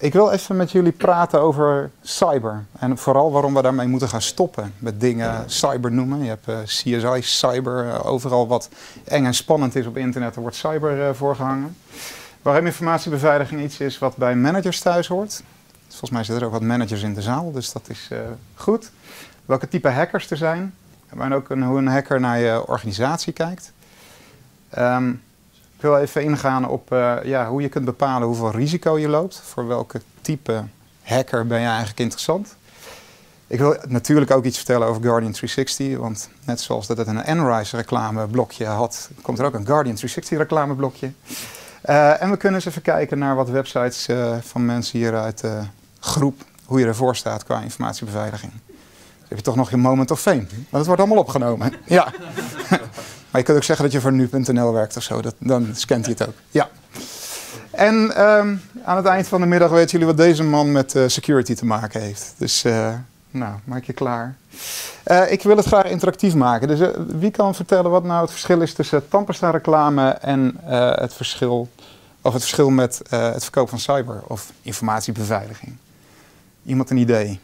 Ik wil even met jullie praten over cyber. En vooral waarom we daarmee moeten gaan stoppen met dingen cyber noemen. Je hebt CSI, cyber, overal wat eng en spannend is op internet, er wordt cyber voorgehangen. Waarom informatiebeveiliging iets is wat bij managers thuis hoort. Volgens mij zitten er ook wat managers in de zaal, dus dat is goed. Welke type hackers er zijn. Maar ook hoe een hacker naar je organisatie kijkt. Ik wil even ingaan op hoe je kunt bepalen hoeveel risico je loopt. Voor welke type hacker ben je eigenlijk interessant. Ik wil natuurlijk ook iets vertellen over Guardian 360. Want net zoals dat het een Enrise reclameblokje had, komt er ook een Guardian 360 reclameblokje. En we kunnen eens even kijken naar wat websites van mensen hier uit de groep. Hoe je ervoor staat qua informatiebeveiliging. Dan heb je toch nog je moment of fame. Want het wordt allemaal opgenomen. Ja. Maar je kunt ook zeggen dat je voor nu.nl werkt of zo. Dan scant hij het ook. Ja. En aan het eind van de middag weten jullie wat deze man met security te maken heeft. Dus maak je klaar. Ik wil het graag interactief maken. Dus wie kan vertellen wat nou het verschil is tussen tandpasta-reclame en het verschil met het verkoop van cyber of informatiebeveiliging? Iemand een idee?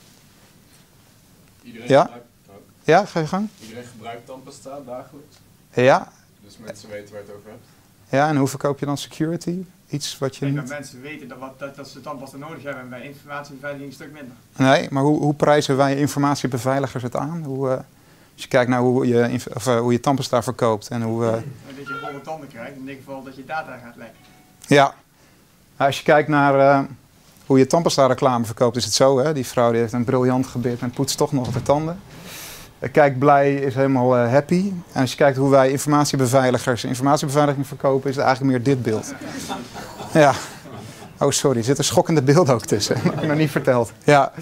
Iedereen ja? Gebruikt, ja, ga je gang. Iedereen gebruikt tandpasta dagelijks. Ja. Dus mensen weten waar je het over hebt. Ja, en hoe verkoop je dan security? Iets wat je Ik denk niet... dat mensen weten dat ze tandpasta nodig hebben en bij informatiebeveiliging een stuk minder. Nee, maar hoe prijzen wij informatiebeveiligers het aan? Als je kijkt naar hoe je tandpasta verkoopt en hoe... En dat je gewoon tanden krijgt, in ieder geval dat je data gaat lekken. Ja. Als je kijkt naar hoe je tandpasta reclame verkoopt, is het zo. Hè? Die vrouw die heeft een briljant gebit en poetst toch nog de tanden. Kijk blij, is helemaal happy. En als je kijkt hoe wij informatiebeveiligers informatiebeveiliging verkopen, is het eigenlijk meer dit beeld. Ja. Oh, sorry, er zit een schokkende beeld ook tussen. Dat heb ik nog niet verteld. Ja.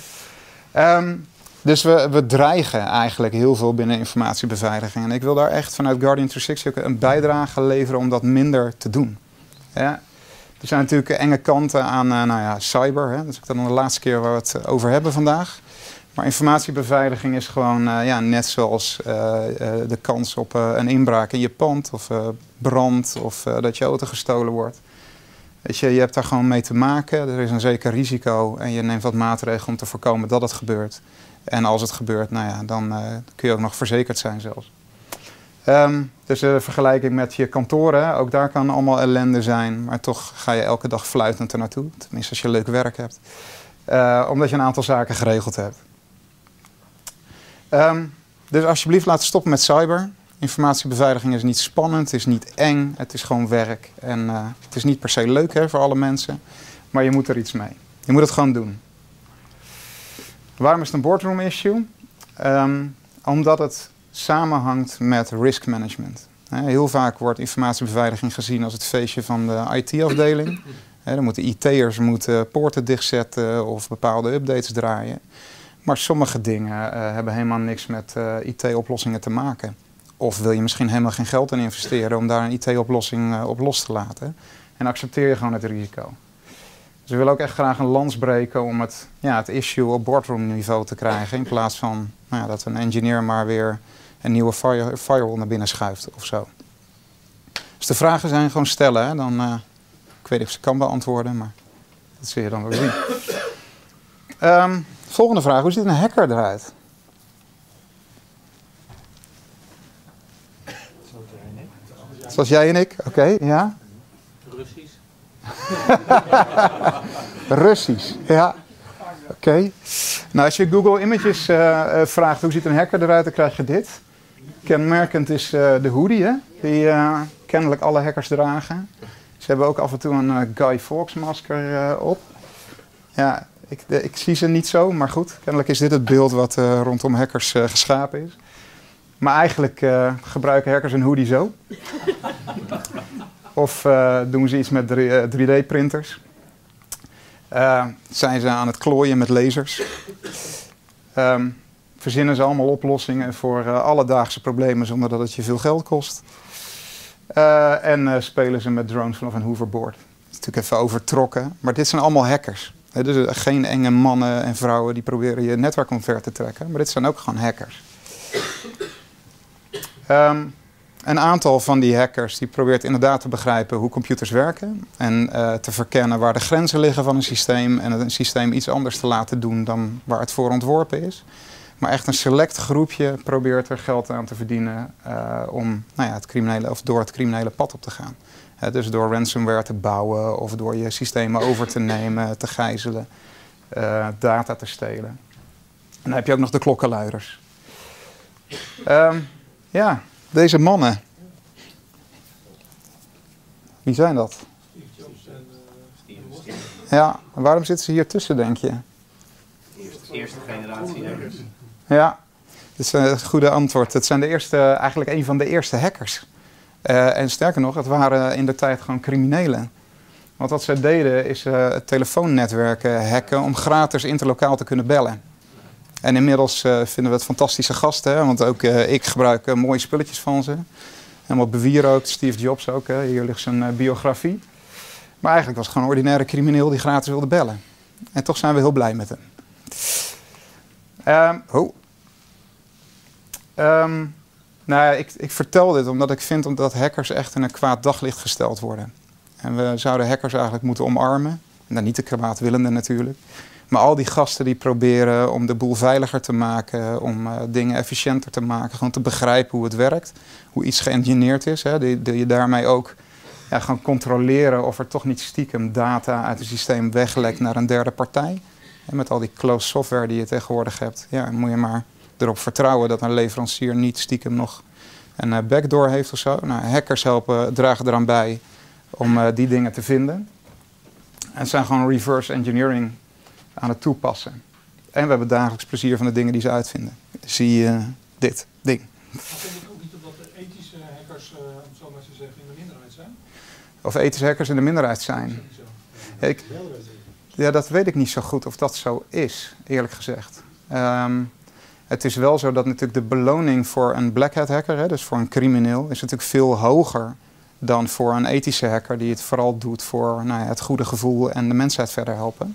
Dus we dreigen eigenlijk heel veel binnen informatiebeveiliging. En ik wil daar echt vanuit Guardian 360 ook een bijdrage leveren om dat minder te doen. Ja. Er zijn natuurlijk enge kanten aan cyber. Hè. Dat is dan de laatste keer waar we het over hebben vandaag. Maar informatiebeveiliging is gewoon net zoals de kans op een inbraak in je pand of brand of dat je auto gestolen wordt. Weet je hebt daar gewoon mee te maken. Er is een zeker risico en je neemt wat maatregelen om te voorkomen dat het gebeurt. En als het gebeurt, dan kun je ook nog verzekerd zijn zelfs. Dus de vergelijking met je kantoren, ook daar kan allemaal ellende zijn. Maar toch ga je elke dag fluitend er naartoe. Tenminste als je leuk werk hebt. Omdat je een aantal zaken geregeld hebt. Dus alsjeblieft laten stoppen met cyber. Informatiebeveiliging is niet spannend, het is niet eng, het is gewoon werk. En het is niet per se leuk voor alle mensen, maar je moet er iets mee. Je moet het gewoon doen. Waarom is het een boardroom issue? Omdat het samenhangt met risk management. Heel vaak wordt informatiebeveiliging gezien als het feestje van de IT-afdeling. Dan moeten IT'ers poorten dichtzetten of bepaalde updates draaien. Maar sommige dingen hebben helemaal niks met IT-oplossingen te maken. Of wil je misschien helemaal geen geld in investeren om daar een IT-oplossing op los te laten. En accepteer je gewoon het risico. Dus we willen ook echt graag een lans breken om het issue op boardroom niveau te krijgen. In plaats van dat een engineer maar weer een nieuwe firewall naar binnen schuift of zo. Dus de vragen zijn gewoon stellen. Hè? Dan, ik weet niet of ze kan beantwoorden, maar dat zul je dan wel zien. Volgende vraag. Hoe ziet een hacker eruit? Zoals jij en ik? Oké, ja. Russisch. Russisch, ja. Oké. Nou, als je Google Images vraagt hoe ziet een hacker eruit, dan krijg je dit. Kenmerkend is de hoodie, hè, die kennelijk alle hackers dragen. Ze hebben ook af en toe een Guy Fawkes masker op. Ja, ik zie ze niet zo, maar goed. Kennelijk is dit het beeld wat rondom hackers geschapen is. Maar eigenlijk gebruiken hackers een hoodie zo. Of doen ze iets met 3D-printers. Zijn ze aan het klooien met lasers. Verzinnen ze allemaal oplossingen voor alledaagse problemen zonder dat het je veel geld kost. En spelen ze met drones vanaf een hoverboard. Dat is natuurlijk even overtrokken, maar dit zijn allemaal hackers. Dus geen enge mannen en vrouwen die proberen je netwerk omver te trekken. Maar dit zijn ook gewoon hackers. een aantal van die hackers die probeert inderdaad te begrijpen hoe computers werken. En te verkennen waar de grenzen liggen van een systeem. En een systeem iets anders te laten doen dan waar het voor ontworpen is. Maar echt een select groepje probeert er geld aan te verdienen om het criminele, of door het criminele pad op te gaan. Dus door ransomware te bouwen of door je systemen over te nemen, te gijzelen, data te stelen. En dan heb je ook nog de klokkenluiders. Ja, deze mannen. Wie zijn dat? Ja, waarom zitten ze hier tussen, denk je? Eerste generatie hackers. Ja, dat is een goede antwoord. Het zijn eigenlijk een van de eerste hackers. En sterker nog, het waren in de tijd gewoon criminelen. Want wat zij deden is het telefoonnetwerk hacken om gratis interlokaal te kunnen bellen. En inmiddels vinden we het fantastische gasten, hè? Want ook ik gebruik mooie spulletjes van ze. Helemaal bewierookt, Steve Jobs ook, hè? Hier ligt zijn biografie. Maar eigenlijk was het gewoon een ordinaire crimineel die gratis wilde bellen. En toch zijn we heel blij met hem. Ik vertel dit omdat ik vind dat hackers echt in een kwaad daglicht gesteld worden. En we zouden hackers eigenlijk moeten omarmen. Nou, niet de kwaadwillenden natuurlijk. Maar al die gasten die proberen om de boel veiliger te maken, om dingen efficiënter te maken, gewoon te begrijpen hoe het werkt, hoe iets geëngineerd is. Hè, die je daarmee ook gaan controleren of er toch niet stiekem data uit het systeem weglekt naar een derde partij. En met al die closed software die je tegenwoordig hebt, moet je maar erop vertrouwen dat een leverancier niet stiekem nog een backdoor heeft of zo. Nou, hackers dragen eraan bij om die dingen te vinden. En zijn gewoon reverse engineering aan het toepassen. En we hebben dagelijks plezier van de dingen die ze uitvinden. Zie je dit ding. Maar vind ik ook niet dat de ethische hackers, om het zo maar te zeggen, in de minderheid zijn? Of ethische hackers in de minderheid zijn? Ja, dat weet ik niet zo goed of dat zo is, eerlijk gezegd. Het is wel zo dat natuurlijk de beloning voor een black hat hacker, dus voor een crimineel, is natuurlijk veel hoger dan voor een ethische hacker die het vooral doet voor het goede gevoel en de mensheid verder helpen.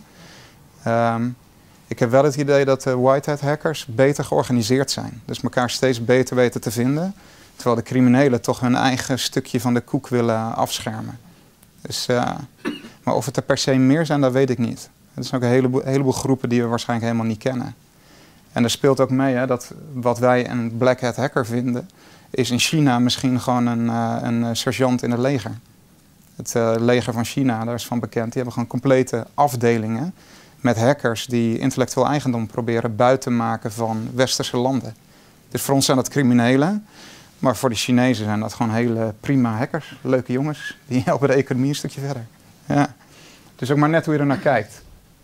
Ik heb wel het idee dat de white hat hackers beter georganiseerd zijn. Dus elkaar steeds beter weten te vinden. Terwijl de criminelen toch hun eigen stukje van de koek willen afschermen. Dus, maar of het er per se meer zijn, dat weet ik niet. Er zijn ook een heleboel groepen die we waarschijnlijk helemaal niet kennen. En er speelt ook mee dat wat wij een black hat hacker vinden, is in China misschien gewoon een sergeant in het leger. Het leger van China, daar is van bekend, die hebben gewoon complete afdelingen met hackers die intellectueel eigendom proberen buiten te maken van westerse landen. Dus voor ons zijn dat criminelen, maar voor de Chinezen zijn dat gewoon hele prima hackers. Leuke jongens, die helpen de economie een stukje verder. Ja. Dus ook maar net hoe je er naar kijkt.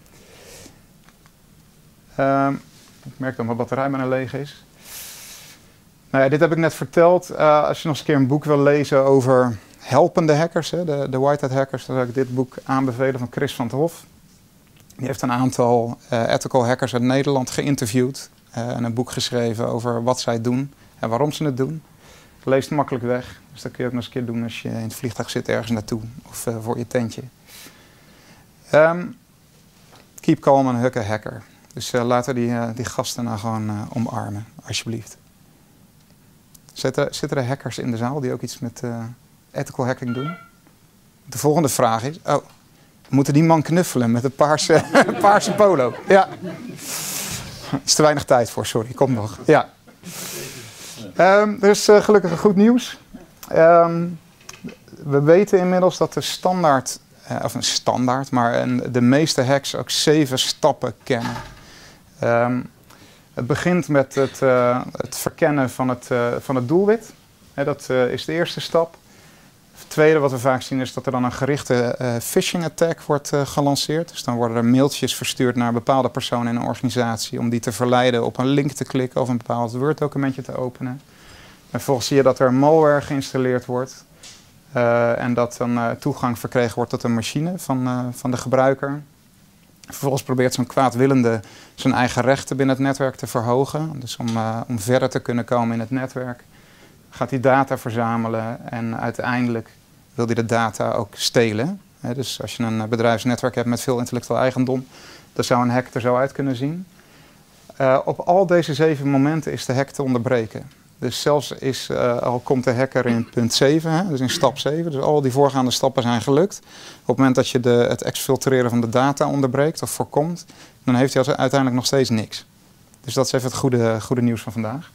Ik merk dat mijn batterij bijna leeg is. Nou ja, dit heb ik net verteld. Als je nog eens een keer een boek wil lezen over helpende hackers, de white hat hackers, dan zou ik dit boek aanbevelen van Chris van 't Hof. Die heeft een aantal ethical hackers uit Nederland geïnterviewd en een boek geschreven over wat zij doen en waarom ze het doen. Leest makkelijk weg, dus dat kun je ook nog eens een keer doen als je in het vliegtuig zit ergens naartoe of voor je tentje. Keep calm and hug a hacker. Dus laten we die gasten nou gewoon omarmen, alsjeblieft. Zitten er hackers in de zaal die ook iets met ethical hacking doen? De volgende vraag is, we moeten die man knuffelen met een paarse polo. Ja. Er is te weinig tijd voor, sorry, komt nog. Ja. Er is gelukkig goed nieuws. We weten inmiddels dat de standaard, maar de meeste hacks ook 7 stappen kennen. Het begint met het verkennen van het doelwit. Dat is de eerste stap. Het tweede wat we vaak zien is dat er dan een gerichte phishing attack wordt gelanceerd. Dus dan worden er mailtjes verstuurd naar bepaalde personen in een organisatie om die te verleiden op een link te klikken of een bepaald Word documentje te openen. En vervolgens zie je dat er malware geïnstalleerd wordt en dat dan toegang verkregen wordt tot een machine van de gebruiker. Vervolgens probeert zo'n kwaadwillende zijn eigen rechten binnen het netwerk te verhogen. Dus om verder te kunnen komen in het netwerk gaat hij data verzamelen en uiteindelijk wil hij de data ook stelen. Dus als je een bedrijfsnetwerk hebt met veel intellectueel eigendom, dan zou een hack er zo uit kunnen zien. Op al deze 7 momenten is de hack te onderbreken. Dus zelfs al komt de hacker in punt 7, hè, dus in stap 7, dus al die voorgaande stappen zijn gelukt. Op het moment dat je het exfiltreren van de data onderbreekt of voorkomt, dan heeft hij uiteindelijk nog steeds niks. Dus dat is even het goede nieuws van vandaag.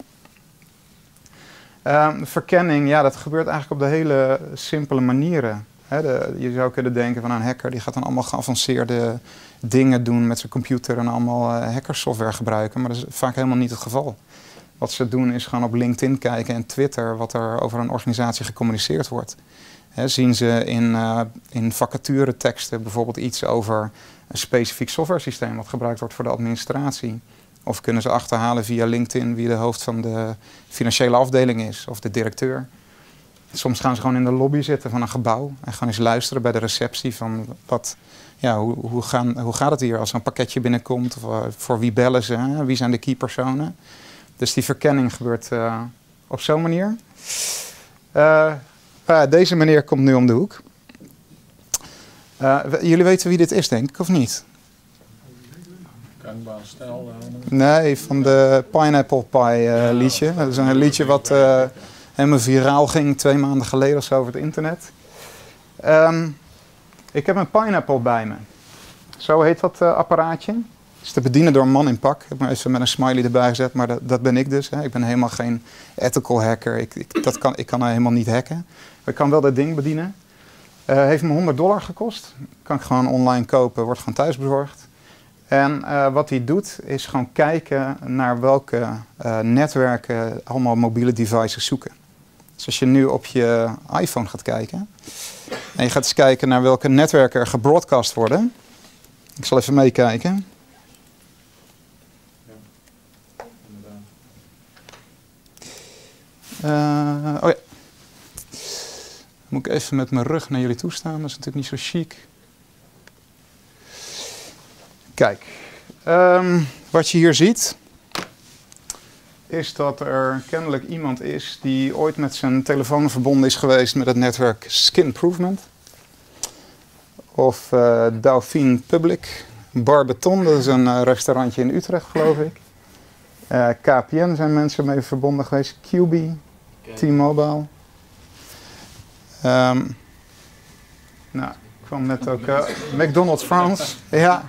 Verkenning, ja, dat gebeurt eigenlijk op de hele simpele manieren. Je zou kunnen denken van een hacker die gaat dan allemaal geavanceerde dingen doen met zijn computer en allemaal hackersoftware gebruiken. Maar dat is vaak helemaal niet het geval. Wat ze doen is gewoon op LinkedIn kijken en Twitter wat er over een organisatie gecommuniceerd wordt. Zien ze in vacatureteksten bijvoorbeeld iets over een specifiek softwaresysteem wat gebruikt wordt voor de administratie. Of kunnen ze achterhalen via LinkedIn wie de hoofd van de financiële afdeling is of de directeur. Soms gaan ze gewoon in de lobby zitten van een gebouw en gaan eens luisteren bij de receptie van hoe gaat het hier als er een pakketje binnenkomt, of voor wie bellen ze, hè? Wie zijn de keypersonen. Dus die verkenning gebeurt op zo'n manier. Deze meneer komt nu om de hoek. Jullie weten wie dit is, denk ik, of niet? Nee, van de Pineapple Pie liedje. Dat is een liedje wat helemaal viraal ging 2 maanden geleden of zo over het internet. Ik heb een Pineapple bij me. Zo heet dat apparaatje. Het is te bedienen door een man in pak. Ik heb maar even met een smiley erbij gezet, maar dat ben ik dus. Hè. Ik ben helemaal geen ethical hacker. Ik kan helemaal niet hacken. Maar ik kan wel dat ding bedienen. Heeft me $100 gekost. Kan ik gewoon online kopen, wordt gewoon thuis bezorgd. En wat hij doet is gewoon kijken naar welke netwerken allemaal mobiele devices zoeken. Dus als je nu op je iPhone gaat kijken en je gaat eens kijken naar welke netwerken er gebroadcast worden. Ik zal even meekijken. Oh ja. Moet ik even met mijn rug naar jullie toe staan, dat is natuurlijk niet zo chic. Kijk, wat je hier ziet, is dat er kennelijk iemand is die ooit met zijn telefoon verbonden is geweest met het netwerk Skin Improvement. Of Dauphine Public, Bar Beton, dat is een restaurantje in Utrecht geloof ik. KPN zijn mensen mee verbonden geweest, QB, T-Mobile. Nou, ik kwam net ook McDonald's France, ja.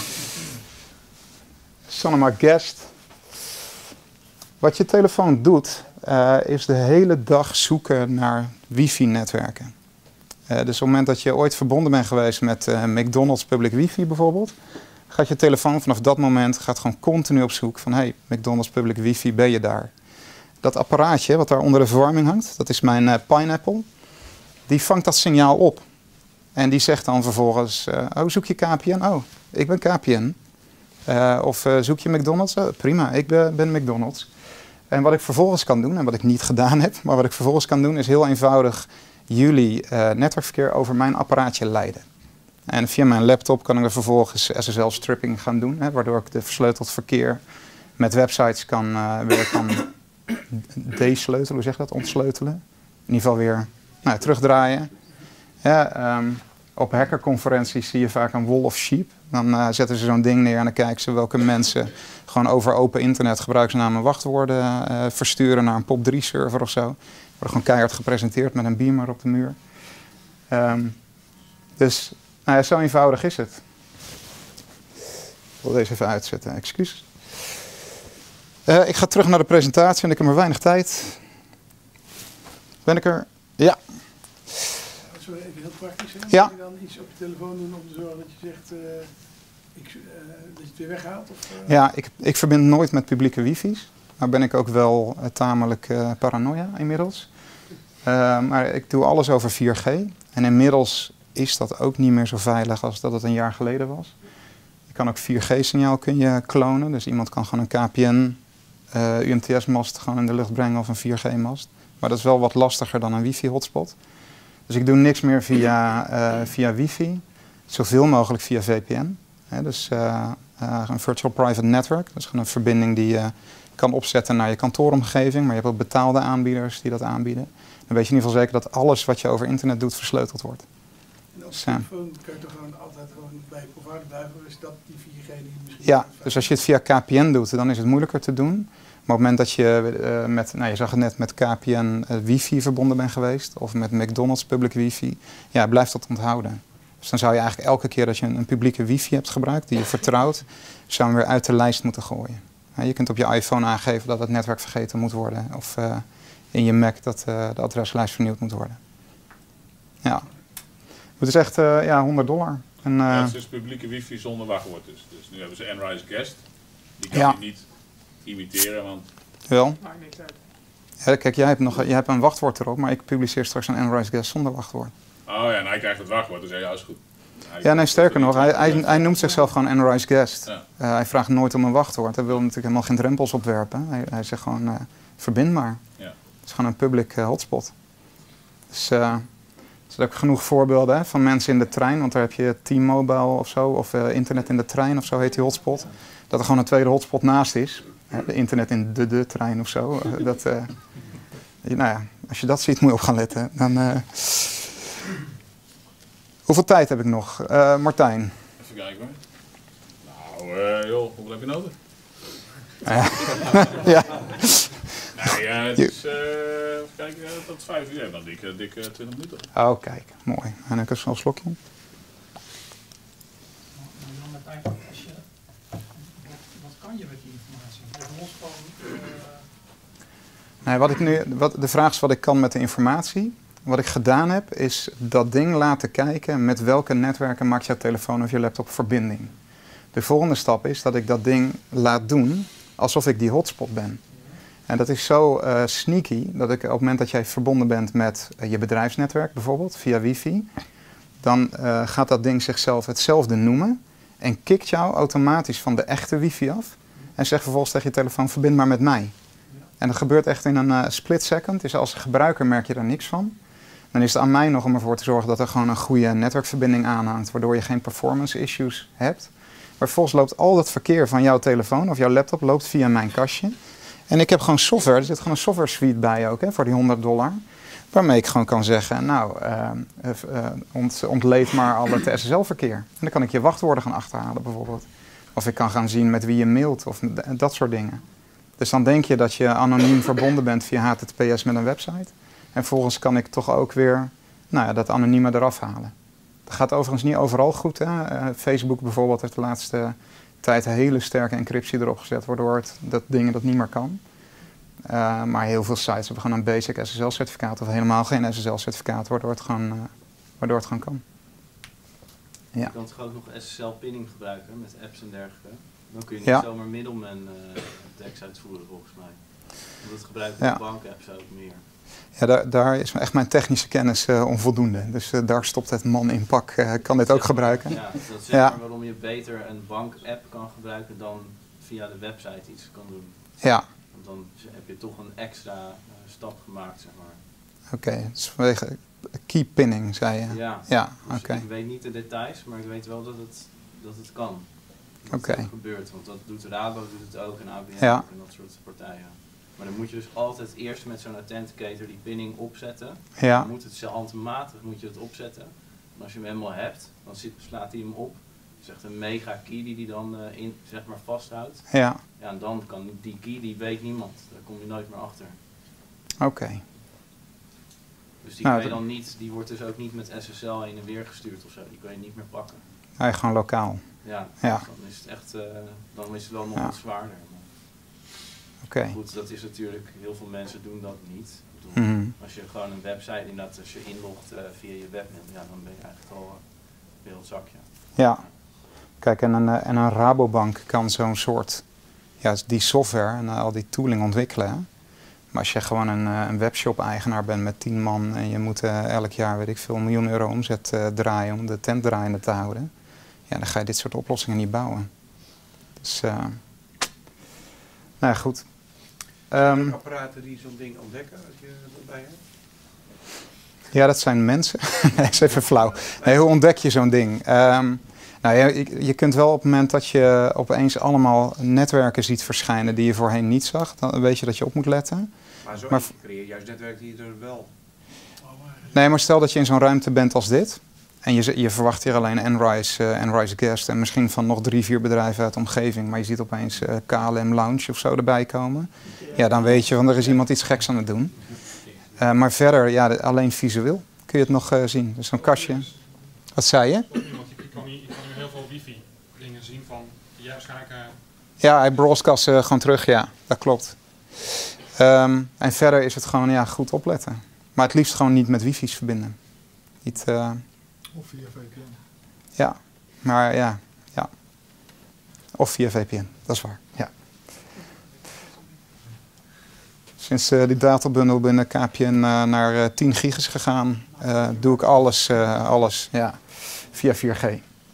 Sonoma Guest. Wat je telefoon doet, is de hele dag zoeken naar wifi-netwerken. Dus op het moment dat je ooit verbonden bent geweest met McDonald's Public Wifi bijvoorbeeld, gaat je telefoon vanaf dat moment gewoon continu op zoek van hey, McDonald's Public Wifi, ben je daar? Dat apparaatje wat daar onder de verwarming hangt, dat is mijn Pineapple, die vangt dat signaal op. En die zegt dan vervolgens, zoek je KPN? Oh, ik ben KPN. Of zoek je McDonald's? Prima, ik ben McDonald's. En wat ik vervolgens kan doen, en wat ik niet gedaan heb, maar wat ik vervolgens kan doen, is heel eenvoudig jullie netwerkverkeer over mijn apparaatje leiden. En via mijn laptop kan ik er vervolgens SSL-stripping gaan doen, waardoor ik de versleuteld verkeer met websites weer kan desleutelen, hoe zeg je dat, ontsleutelen. In ieder geval weer terugdraaien. Ja, op hackerconferenties zie je vaak een wall of sheep. Dan zetten ze zo'n ding neer en dan kijken ze welke mensen gewoon over open internet gebruiksnamen en wachtwoorden versturen naar een POP3-server of zo. Worden gewoon keihard gepresenteerd met een beamer op de muur. Dus zo eenvoudig is het. Ik wil deze even uitzetten, excuus. Ik ga terug naar de presentatie en ik heb maar weinig tijd. Ben ik er? Ja. Sorry, even heel praktisch. Hè? Ja. Moet je dan iets op je telefoon doen om te zorgen dat je zegt dat je het weer weghaalt? Of, Ja, ik verbind nooit met publieke wifi's. Maar ben ik ook wel tamelijk paranoia inmiddels. Maar ik doe alles over 4G. En inmiddels is dat ook niet meer zo veilig als dat het een jaar geleden was. Je kan ook 4G-signaal klonen. Dus iemand kan gewoon een KPN UMTS-mast gewoon in de lucht brengen of een 4G-mast. Maar dat is wel wat lastiger dan een wifi-hotspot. Dus ik doe niks meer via wifi. Zoveel mogelijk via VPN. Dus een virtual private network. Dat is gewoon een verbinding die je kan opzetten naar je kantooromgeving. Maar je hebt ook betaalde aanbieders die dat aanbieden. Dan weet je in ieder geval zeker dat alles wat je over internet doet versleuteld wordt. En op de telefoon kan je toch gewoon altijd bij je provider blijven. Is dat die 4G die misschien... Ja, dus als je het via KPN doet, dan is het moeilijker te doen. op het moment dat je je zag het net, met KPN wifi verbonden bent geweest, of met McDonald's public wifi, ja, blijf dat onthouden. Dus dan zou je eigenlijk elke keer dat je een publieke wifi hebt gebruikt, die je vertrouwt, zou je hem weer uit de lijst moeten gooien. Je kunt op je iPhone aangeven dat het netwerk vergeten moet worden, of in je Mac dat de adreslijst vernieuwd moet worden. Ja. Het is echt $100. En, het is publieke wifi zonder wachtwoord dus. Dus nu hebben ze Enrise Guest. Die kan je niet imiteren, want... Wel. Maakt niks uit. Ja, kijk, jij hebt een wachtwoord erop, maar ik publiceer straks een Enrise Guest zonder wachtwoord. Oh ja, en hij krijgt het wachtwoord, dus ja, is goed. Ja, nee, sterker nog, hij noemt zichzelf gewoon Enrise Guest. Ja. Hij vraagt nooit om een wachtwoord. Hij wil natuurlijk helemaal geen drempels opwerpen. Hij zegt gewoon, verbind maar. Ja. Het is gewoon een public hotspot. Dus er zijn ook genoeg voorbeelden van mensen in de trein. Want daar heb je T-Mobile of zo, of internet in de trein of zo heet die hotspot. Dat er gewoon een tweede hotspot naast is. Internet in de trein of zo. Nou ja, als je dat ziet moet je op gaan letten. Dan, hoeveel tijd heb ik nog? Martijn? Even kijken hoor. Nou, joh, hoeveel heb je nodig? Ja. Nee, het is, even kijken, tot 5 uur. Dan dik 20 minuten. Oh, kijk, mooi. En ik heb zo'n slokje. Wat kan je met die informatie? Los van, Nee, de vraag is wat ik kan met de informatie. Wat ik gedaan heb, is dat ding laten kijken met welke netwerken maakt jouw telefoon of je laptop verbinding. De volgende stap is dat ik dat ding laat doen alsof ik die hotspot ben. En dat is zo sneaky dat ik op het moment dat jij verbonden bent met je bedrijfsnetwerk bijvoorbeeld, via wifi, dan gaat dat ding zichzelf hetzelfde noemen en kikt jou automatisch van de echte wifi af en zegt vervolgens tegen je telefoon, verbind maar met mij. En dat gebeurt echt in een split second, dus als gebruiker merk je daar niks van. Dan is het aan mij nog om ervoor te zorgen dat er gewoon een goede netwerkverbinding aanhangt, waardoor je geen performance issues hebt. Maar vervolgens loopt al dat verkeer van jouw telefoon of jouw laptop loopt via mijn kastje. En ik heb gewoon software, er zit gewoon een software suite bij ook, voor die $100. Waarmee ik gewoon kan zeggen, nou, ontleed maar al het SSL-verkeer. En dan kan ik je wachtwoorden gaan achterhalen bijvoorbeeld. Of ik kan gaan zien met wie je mailt of dat soort dingen. Dus dan denk je dat je anoniem verbonden bent via HTTPS met een website. En vervolgens kan ik toch ook weer dat anonieme eraf halen. Dat gaat overigens niet overal goed. Hè? Facebook bijvoorbeeld heeft de laatste tijd een hele sterke encryptie erop gezet, waardoor dat dingen dat niet meer kan. Maar heel veel sites hebben gewoon een basic SSL-certificaat of helemaal geen SSL-certificaat, waardoor het gewoon kan. Ja. Je kan toch ook nog SSL-pinning gebruiken met apps en dergelijke. Dan kun je niet zomaar middleman attacks uitvoeren volgens mij. Want dat gebruiken de bankapps ook meer. Ja, daar is echt mijn technische kennis onvoldoende. Dus daar stopt het man in pak. Kan dit ook gebruiken? Ja, dat is zeg maar waarom je beter een bank-app kan gebruiken dan via de website iets kan doen. Ja. Want dan heb je toch een extra stap gemaakt, zeg maar. Oké, dus vanwege key pinning, zei je? Ja, dus oké. Ik weet niet de details, maar ik weet wel dat het kan. Oké. Dat gebeurt, want dat doet Rabo, doet het ook en ABN Ja. en dat soort partijen. Maar dan moet je dus altijd eerst met zo'n authenticator die pinning opzetten. Ja. Dan moet het handmatig moet je het opzetten. En als je hem helemaal hebt, dan slaat hij hem op. Dat is echt een mega key die hij dan zeg maar vasthoudt. Ja. Ja, en dan kan die key, die weet niemand. Daar kom je nooit meer achter. Oké. Dus die kan je dan niet, die wordt dus ook niet met SSL heen en weer gestuurd of zo. Die kan je niet meer pakken. Hij gewoon lokaal. Ja, Ja. Dus dan is het echt, dan is het wel nog wat zwaarder. Oké. Goed, dat is natuurlijk, heel veel mensen doen dat niet. Ik bedoel, Mhm. als je gewoon een website, inderdaad, als je inlogt via je webmail, ja, dan ben je eigenlijk al heel het zakje. Ja. Kijk, en een Rabobank kan zo'n soort, die software en al die tooling ontwikkelen. Hè? Maar als je gewoon een webshop-eigenaar bent met 10 man en je moet elk jaar, weet ik veel, €1 miljoen omzet draaien om de tent draaiende te houden, ja, dan ga je dit soort oplossingen niet bouwen. Dus, nou ja, goed. Apparaten die zo'n ding ontdekken als je dat bij hebt? Ja, dat zijn mensen. Nee, is even flauw. Nee, hoe ontdek je zo'n ding? Nou, je kunt wel op het moment dat je opeens allemaal netwerken ziet verschijnen die je voorheen niet zag, dan weet je dat je op moet letten. Maar creëer juist netwerken die er wel... Nee, maar stel dat je in zo'n ruimte bent als dit En je verwacht hier alleen Enrise Guest en misschien van nog 3, 4 bedrijven uit de omgeving. Maar je ziet opeens KLM Lounge of zo erbij komen. Ja, dan weet je, want er is iemand iets geks aan het doen. Maar verder, ja, alleen visueel kun je het nog zien. Dus zo'n kastje. Wat zei je? Want je kan hier heel veel wifi dingen zien van, ja, waarschijnlijk... Ja, hij broadcast gewoon terug, ja, dat klopt. En verder is het gewoon, ja, goed opletten. Maar het liefst gewoon niet met wifi's verbinden. Niet, Of via VPN. ja, maar ja. Of via VPN, dat is waar, ja. Sinds die databundel binnen KPN naar 10 gig is gegaan, doe ik alles ja, via 4G.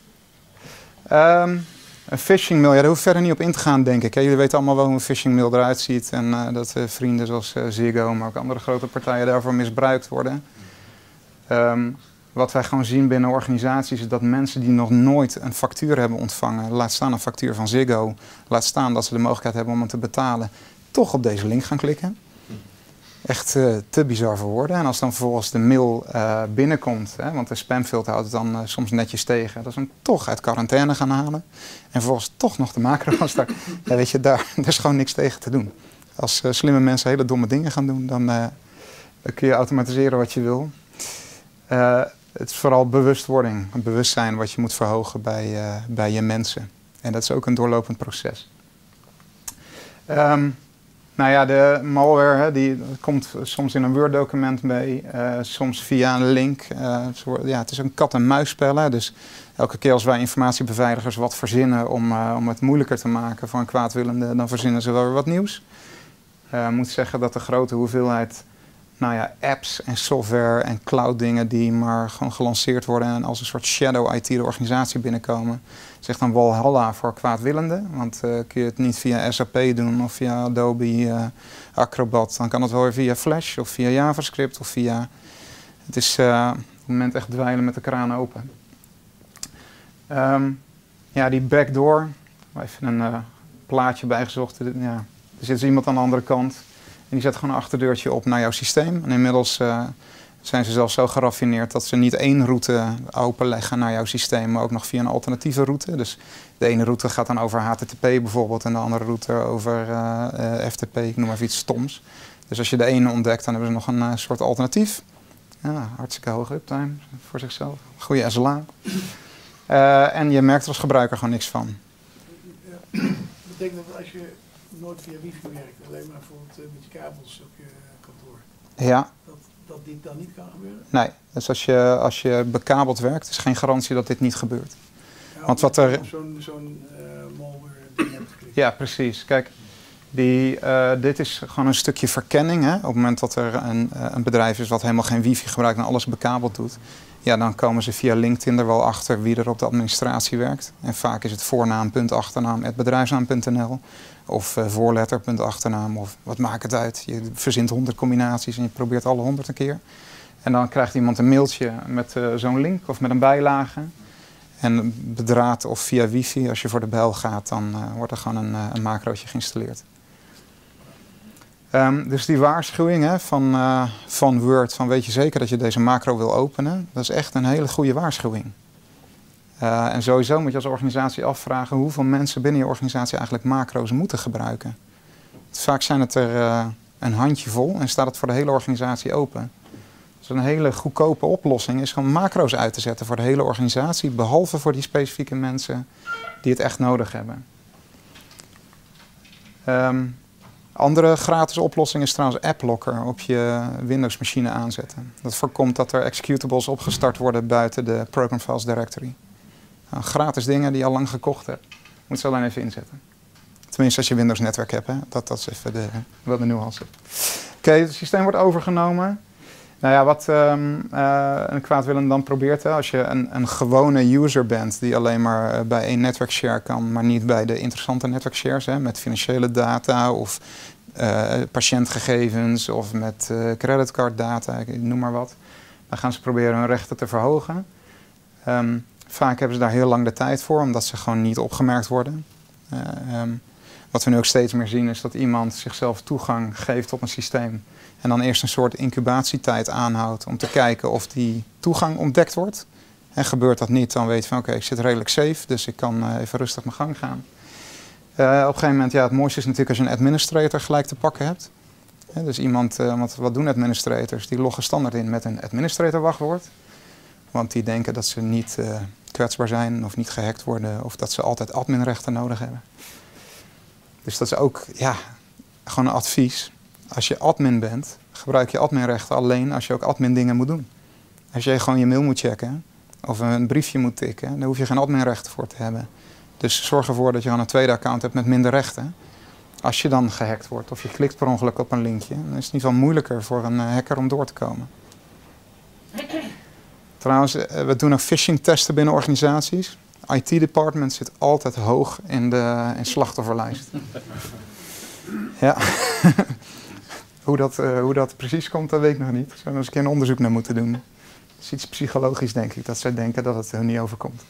Een phishing mail, ja, daar hoef ik verder niet op in te gaan, denk ik. Jullie weten allemaal wel hoe een phishing mail eruit ziet. En dat vrienden zoals Ziggo, maar ook andere grote partijen daarvoor misbruikt worden. Wat wij gewoon zien binnen organisaties is dat mensen die nog nooit een factuur hebben ontvangen, laat staan een factuur van Ziggo, laat staan dat ze de mogelijkheid hebben om hem te betalen, toch op deze link gaan klikken. Echt te bizar voor woorden. En als dan vervolgens de mail binnenkomt, want de spamfilter houdt het dan soms netjes tegen, dat ze hem toch uit quarantaine gaan halen en vervolgens toch nog de macro gaan starten. Ja, weet je, daar is gewoon niks tegen te doen. Als slimme mensen hele domme dingen gaan doen, dan kun je automatiseren wat je wil. Het is vooral bewustwording, het bewustzijn wat je moet verhogen bij je mensen. En dat is ook een doorlopend proces. Nou ja, de malware die komt soms in een Word-document mee, soms via een link. Ja, het is een kat-en-muisspel. Hè? Dus elke keer als wij informatiebeveiligers wat verzinnen om het moeilijker te maken voor een kwaadwillende, dan verzinnen ze wel weer wat nieuws. Ik moet zeggen dat de grote hoeveelheid apps en software en cloud dingen die maar gewoon gelanceerd worden en als een soort shadow IT de organisatie binnenkomen, zegt dan walhalla voor kwaadwillenden. Want kun je het niet via SAP doen of via Adobe Acrobat, dan kan het wel weer via Flash of via JavaScript of via... Het is op het moment echt dweilen met de kraan open. Ja, die backdoor, even een plaatje bijgezocht. Ja, er zit dus iemand aan de andere kant. En die zet gewoon een achterdeurtje op naar jouw systeem. En inmiddels zijn ze zelfs zo geraffineerd dat ze niet één route openleggen naar jouw systeem, maar ook nog via een alternatieve route. Dus de ene route gaat dan over HTTP bijvoorbeeld en de andere route over FTP, ik noem maar even iets stoms. Dus als je de ene ontdekt, dan hebben ze nog een soort alternatief. Ja, hartstikke hoge uptime voor zichzelf. Goede SLA. En je merkt er als gebruiker gewoon niks van. Ja, dat betekent dat als je nooit via wifi werkt, alleen maar bijvoorbeeld met je kabels op je kantoor, ja, dat dit dan niet kan gebeuren? Nee, dus als je bekabeld werkt, is geen garantie dat dit niet gebeurt. Ja, want wat er... Zo'n malware ding hebt geklikt. Ja, precies. Kijk, dit is gewoon een stukje verkenning. Hè? Op het moment dat er een bedrijf is wat helemaal geen wifi gebruikt en alles bekabeld doet, ja, dan komen ze via LinkedIn er wel achter wie er op de administratie werkt. En vaak is het voornaam.achternaam@bedrijfsnaam.nl of voorletter.achternaam of wat maakt het uit. Je verzint 100 combinaties en je probeert alle 100 een keer. En dan krijgt iemand een mailtje met zo'n link of met een bijlage. En bedraad of via wifi, als je voor de bel gaat, dan wordt er gewoon een macrootje geïnstalleerd. Dus die waarschuwing van Word, van weet je zeker dat je deze macro wil openen, dat is echt een hele goede waarschuwing. En sowieso moet je als organisatie afvragen hoeveel mensen binnen je organisatie eigenlijk macro's moeten gebruiken. Vaak zijn het er een handjevol en staat het voor de hele organisatie open. Dus een hele goedkope oplossing is gewoon macro's uit te zetten voor de hele organisatie, behalve voor die specifieke mensen die het echt nodig hebben. Andere gratis oplossing is trouwens AppLocker op je Windows-machine aanzetten. Dat voorkomt dat er executables opgestart worden buiten de Program Files Directory. Nou, gratis dingen die je al lang gekocht hebt. Moet ze alleen even inzetten. Tenminste als je Windows-netwerk hebt. Hè? Dat is even de nuance. Oké, het systeem wordt overgenomen. Nou ja, wat een kwaadwillende dan probeert, als je een gewone user bent die alleen maar bij één netwerk share kan, maar niet bij de interessante netwerk shares, met financiële data of patiëntgegevens of met creditcarddata, ik noem maar wat. Dan gaan ze proberen hun rechten te verhogen. Vaak hebben ze daar heel lang de tijd voor, omdat ze gewoon niet opgemerkt worden. Wat we nu ook steeds meer zien is dat iemand zichzelf toegang geeft tot een systeem en dan eerst een soort incubatietijd aanhoudt om te kijken of die toegang ontdekt wordt. En gebeurt dat niet, dan weet je van oké, ik zit redelijk safe, dus ik kan even rustig mijn gang gaan. Op een gegeven moment, ja, het mooiste is natuurlijk als je een administrator gelijk te pakken hebt. Dus iemand, wat doen administrators? Die loggen standaard in met een administrator wachtwoord. Want die denken dat ze niet kwetsbaar zijn of niet gehackt worden of dat ze altijd adminrechten nodig hebben. Dus dat is ook gewoon een advies. Als je admin bent, gebruik je adminrechten alleen als je ook admin dingen moet doen. Als je gewoon je mail moet checken of een briefje moet tikken, dan hoef je geen adminrechten voor te hebben. Dus zorg ervoor dat je gewoon een tweede account hebt met minder rechten. Als je dan gehackt wordt of je klikt per ongeluk op een linkje, dan is het niet veel moeilijker voor een hacker om door te komen. Trouwens, we doen ook phishing testen binnen organisaties. IT-department zit altijd hoog in slachtofferlijst. Ja. Hoe dat precies komt, dat weet ik nog niet. Daar zouden we eens een keer een onderzoek naar moeten doen. Dat is iets psychologisch, denk ik, dat zij denken dat het hun niet overkomt.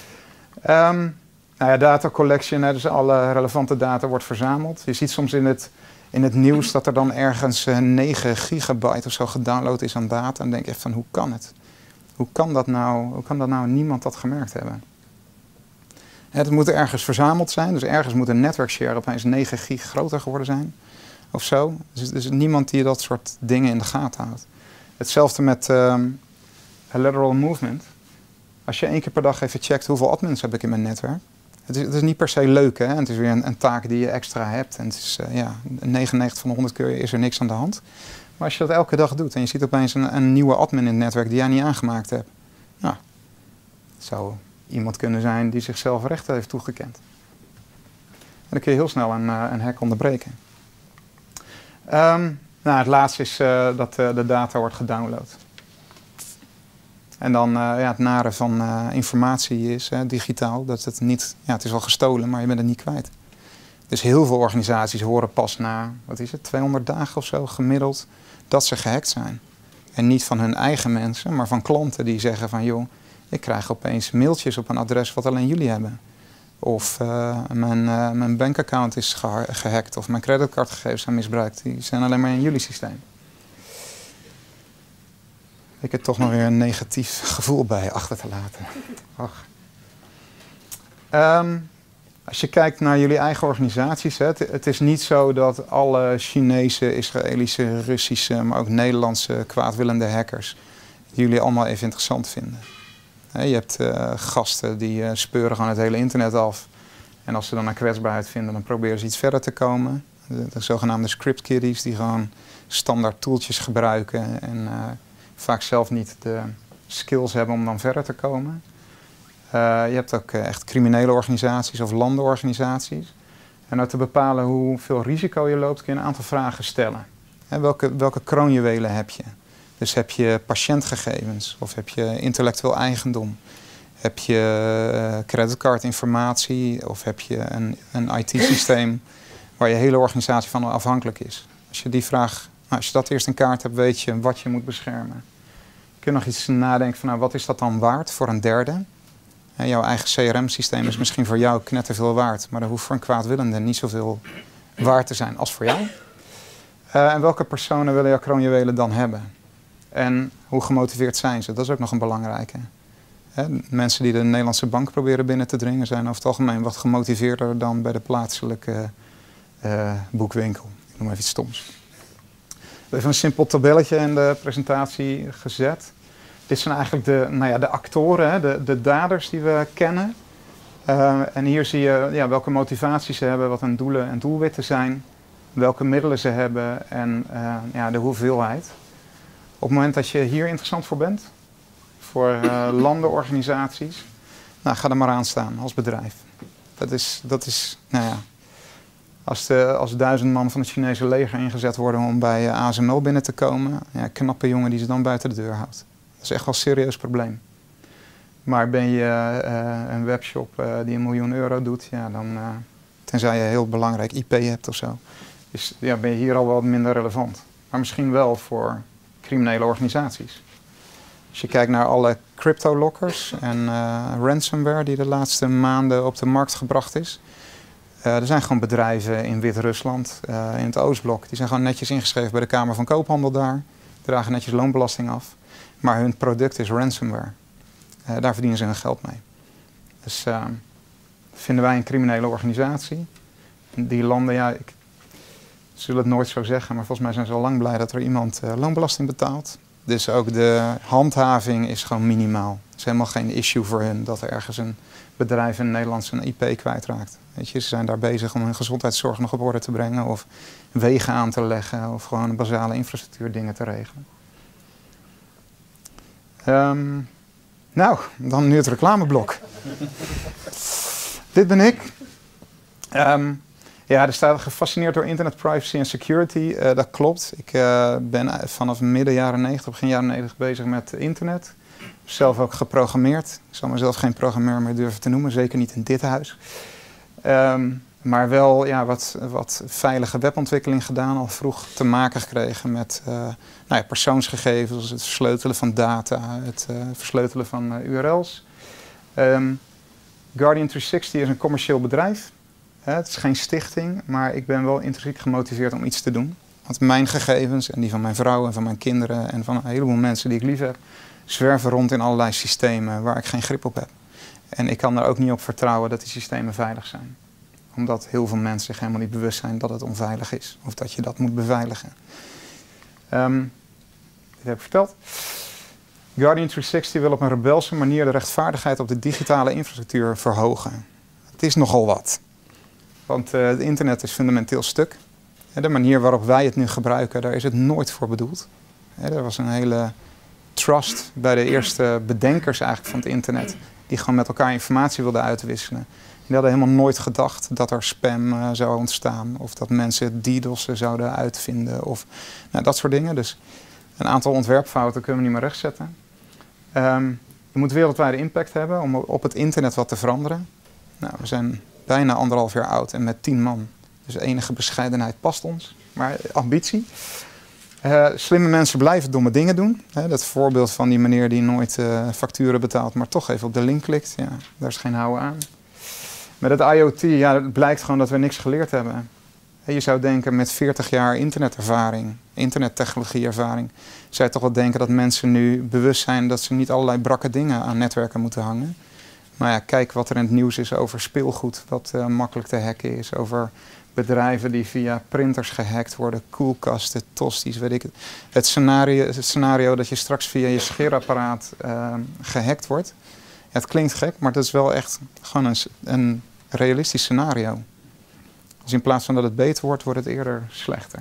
Data collection, dus alle relevante data wordt verzameld. Je ziet soms in het nieuws dat er dan ergens 9 gigabyte of zo gedownload is aan data. En dan denk je echt van, hoe kan het? Hoe kan dat nou niemand dat gemerkt hebben? Het moet ergens verzameld zijn, dus ergens moet een netwerkshare opeens 9 gig groter geworden zijn. Of zo. Dus niemand die dat soort dingen in de gaten houdt. Hetzelfde met lateral movement. Als je 1 keer per dag even checkt hoeveel admins heb ik in mijn netwerk. Het is niet per se leuk, hè? Het is weer een taak die je extra hebt. En het is 99 van de 100 keer is er niks aan de hand. Maar als je dat elke dag doet en je ziet opeens een nieuwe admin in het netwerk die jij niet aangemaakt hebt. Nou, het zou iemand kunnen zijn die zichzelf rechten heeft toegekend. En dan kun je heel snel een hack onderbreken. Het laatste is dat de data wordt gedownload. En dan het nare van informatie is digitaal, dat het niet, het is wel gestolen, maar je bent het niet kwijt. Dus heel veel organisaties horen pas na, 200 dagen of zo gemiddeld, dat ze gehackt zijn. En niet van hun eigen mensen, maar van klanten die zeggen van joh, ik krijg opeens mailtjes op een adres wat alleen jullie hebben. Of mijn bankaccount is gehackt of mijn creditcardgegevens zijn misbruikt. Die zijn alleen maar in jullie systeem. Ik heb toch nog weer een negatief gevoel bij achter te laten. Als je kijkt naar jullie eigen organisaties, het is niet zo dat alle Chinese, Israëlische, Russische, maar ook Nederlandse kwaadwillende hackers jullie allemaal even interessant vinden. Je hebt gasten die speuren gewoon het hele internet af. En als ze dan een kwetsbaarheid vinden, dan proberen ze iets verder te komen. De zogenaamde script kiddies die gewoon standaard tooltjes gebruiken en vaak zelf niet de skills hebben om dan verder te komen. Je hebt ook echt criminele organisaties of landenorganisaties. En om te bepalen hoeveel risico je loopt, kun je een aantal vragen stellen. Welke kroonjuwelen heb je? Dus heb je patiëntgegevens of heb je intellectueel eigendom? Heb je creditcardinformatie of heb je een IT-systeem waar je hele organisatie van afhankelijk is? Als je die vraag, als je dat eerst in kaart hebt, weet je wat je moet beschermen. Kun je nog iets nadenken van wat is dat dan waard voor een derde? Jouw eigen CRM-systeem is misschien voor jou knetterveel waard, maar dat hoeft voor een kwaadwillende niet zoveel waard te zijn als voor jou. En welke personen willen jouw kroonjuwelen dan hebben? En hoe gemotiveerd zijn ze? Dat is ook nog een belangrijke. Mensen die de Nederlandse bank proberen binnen te dringen zijn over het algemeen wat gemotiveerder dan bij de plaatselijke boekwinkel. Ik noem even iets stoms. Even een simpel tabelletje in de presentatie gezet. Dit zijn eigenlijk de actoren, de daders die we kennen. En hier zie je welke motivaties ze hebben, wat hun doelen en doelwitten zijn. Welke middelen ze hebben en de hoeveelheid. Op het moment dat je hier interessant voor bent, voor landenorganisaties, ga er maar aan staan als bedrijf. Dat is als 1000 man van het Chinese leger ingezet worden om bij ASML binnen te komen, knappe jongen die ze dan buiten de deur houdt. Dat is echt wel een serieus probleem. Maar ben je een webshop die €1 miljoen doet, dan, tenzij je heel belangrijk IP hebt of zo, ben je hier al wat minder relevant. Maar misschien wel voor criminele organisaties. Als je kijkt naar alle crypto-lockers en ransomware die de laatste maanden op de markt gebracht is. Er zijn gewoon bedrijven in Wit-Rusland, in het Oostblok, die zijn gewoon netjes ingeschreven bij de Kamer van Koophandel daar. Dragen netjes loonbelasting af. Maar hun product is ransomware. Daar verdienen ze hun geld mee. Dus vinden wij een criminele organisatie. Die landen, ja, ik zul het nooit zo zeggen, maar volgens mij zijn ze al lang blij dat er iemand loonbelasting betaalt. Dus ook de handhaving is gewoon minimaal. Het is helemaal geen issue voor hun dat er ergens een bedrijf in Nederland zijn IP kwijtraakt. Weet je, ze zijn daar bezig om hun gezondheidszorg nog op orde te brengen of wegen aan te leggen of gewoon basale infrastructuurdingen te regelen. Nou, dan nu het reclameblok. Dit ben ik. Ja, er staat gefascineerd door internet privacy en security. Dat klopt. Ik ben vanaf midden jaren 90, begin jaren 90 bezig met internet. Zelf ook geprogrammeerd. Ik zal mezelf geen programmeur meer durven te noemen, zeker niet in dit huis. Maar wel ja, wat veilige webontwikkeling gedaan. Al vroeg te maken gekregen met nou ja, persoonsgegevens, het versleutelen van data, het versleutelen van URL's. Guardian360 is een commercieel bedrijf. Het is geen stichting, maar ik ben wel intrinsiek gemotiveerd om iets te doen. Want mijn gegevens en die van mijn vrouw en van mijn kinderen en van een heleboel mensen die ik lief heb, zwerven rond in allerlei systemen waar ik geen grip op heb. En ik kan er ook niet op vertrouwen dat die systemen veilig zijn. Omdat heel veel mensen zich helemaal niet bewust zijn dat het onveilig is. Of dat je dat moet beveiligen. Dit heb ik verteld. Guardian360 wil op een rebelse manier de rechtvaardigheid op de digitale infrastructuur verhogen. Het is nogal wat. Want het internet is fundamenteel stuk. De manier waarop wij het nu gebruiken, daar is het nooit voor bedoeld. Er was een hele trust bij de eerste bedenkers eigenlijk van het internet. Die gewoon met elkaar informatie wilden uitwisselen. Die hadden helemaal nooit gedacht dat er spam zou ontstaan. Of dat mensen DDoS'en zouden uitvinden. Of nou, dat soort dingen. Dus een aantal ontwerpfouten kunnen we niet meer rechtzetten. Je moet wereldwijde impact hebben om op het internet wat te veranderen. Nou, we zijn bijna 1,5 jaar oud en met 10 man. Dus enige bescheidenheid past ons. Maar ambitie. Slimme mensen blijven domme dingen doen. Dat voorbeeld van die meneer die nooit facturen betaalt, maar toch even op de link klikt. Ja, daar is geen houden aan. Met het IoT, ja, het blijkt gewoon dat we niks geleerd hebben. Je zou denken met 40 jaar internetervaring, internettechnologieervaring, zou je toch wel denken dat mensen nu bewust zijn dat ze niet allerlei brakke dingen aan netwerken moeten hangen. Maar ja, kijk wat er in het nieuws is over speelgoed, wat makkelijk te hacken is, over bedrijven die via printers gehackt worden, koelkasten, tosti's, weet ik het. Het scenario dat je straks via je scheerapparaat gehackt wordt. Ja, het klinkt gek, maar dat is wel echt gewoon een realistisch scenario. Dus in plaats van dat het beter wordt, wordt het eerder slechter.